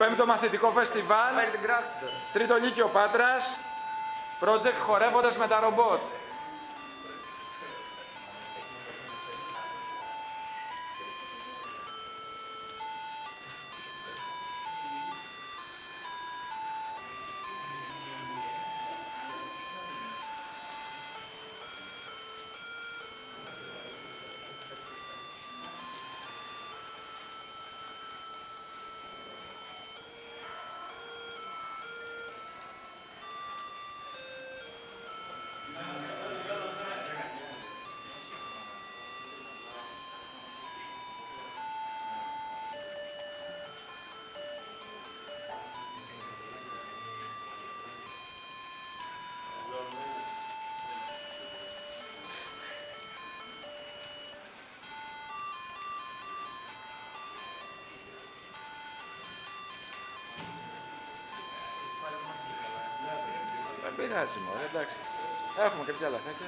Πέμπτο μαθητικό φεστιβάλ, τρίτο λύκειο Πάτρας, project χορεύοντας με τα ρομπότ. Δεν πειράζει μωρέ, εντάξει. Έχουμε και ποια λαθάκια.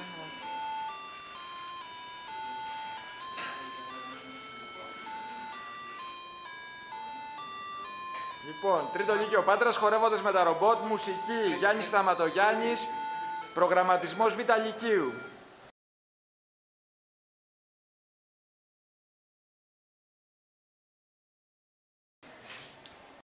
Λοιπόν, τρίτο λύκειο Πάτρας, χορεύοντας με τα ρομπότ, μουσική Γιάννης Σταματογιάννης, προγραμματισμός Β' Λυκείου.